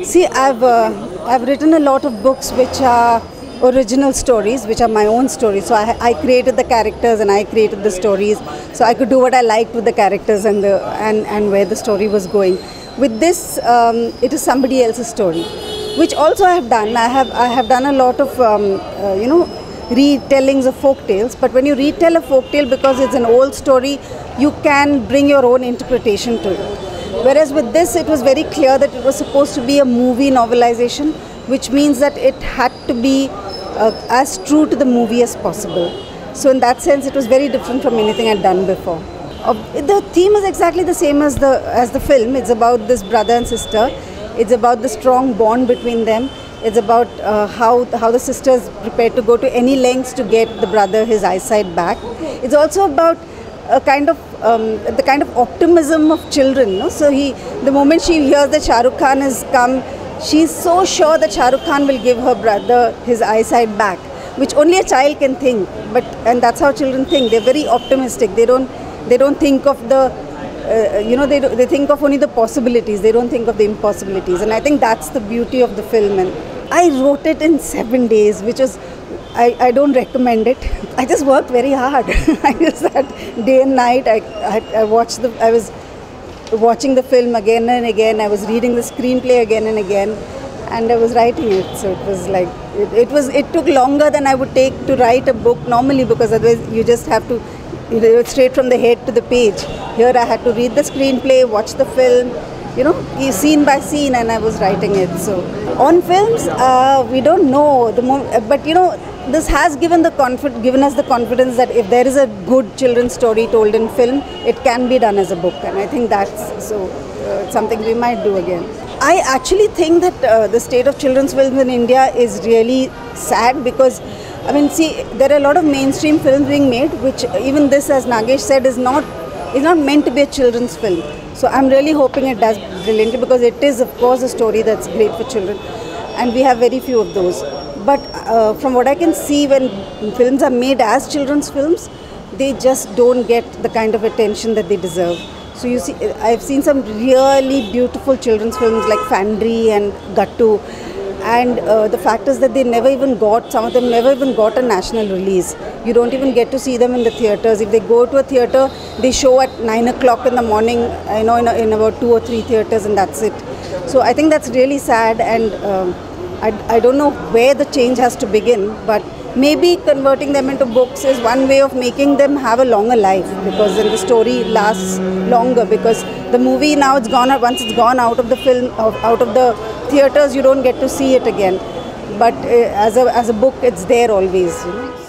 See, I've written a lot of books which are original stories, which are my own stories. So I created the characters and I created the stories. So I could do what I liked with the characters and where the story was going. With this, it is somebody else's story, which also I have done. I have done a lot of retellings of folk tales. But when you retell a folk tale, because it's an old story, you can bring your own interpretation to it. Whereas with this, it was very clear that it was supposed to be a movie novelization, which means that it had to be as true to the movie as possible. So in that sense, it was very different from anything I'd done before. The theme is exactly the same as the film. It's about this brother and sister. It's about the strong bond between them. It's about how the sister is prepared to go to any lengths to get the brother his eyesight back. It's also about a kind of the kind of optimism of children. No? So the moment she hears that Shah Rukh Khan has come, she's so sure that Shah Rukh Khan will give her brother his eyesight back, which only a child can think. And that's how children think. They're very optimistic. They don't think of the they think of only the possibilities. They don't think of the impossibilities. And I think that's the beauty of the film. And I wrote it in 7 days, which was, I don't recommend it. I just worked very hard. I just sat day and night. I was watching the film again and again. I was reading the screenplay again and again, and I was writing it. So it was like it took longer than I would take to write a book normally, because otherwise you just have to straight from the head to the page. Here I had to read the screenplay, watch the film, scene by scene, and I was writing it. So on films, we don't know but this has given us the confidence that if there is a good children's story told in film, it can be done as a book, and I think that's something we might do again. I actually think that the state of children's films in India is really sad, because I mean, see, there are a lot of mainstream films being made, which even this, as Nagesh said, is not meant to be a children's film. So I'm really hoping it does brilliantly, because it is, of course, a story that's great for children, and we have very few of those. But from what I can see, when films are made as children's films, they just don't get the kind of attention that they deserve. So you see, I've seen some really beautiful children's films like Fandry and Gattu, and the fact is that some of them never even got a national release. You don't even get to see them in the theatres. If they go to a theatre, they show at 9 o'clock in the morning, in about 2 or 3 theatres, and that's it. So I think that's really sad, and I don't know where the change has to begin, but maybe converting them into books is one way of making them have a longer life, because then the story lasts longer, because the movie now once it's gone out of the film, out of the theatres, you don't get to see it again. But as a book, it's there always.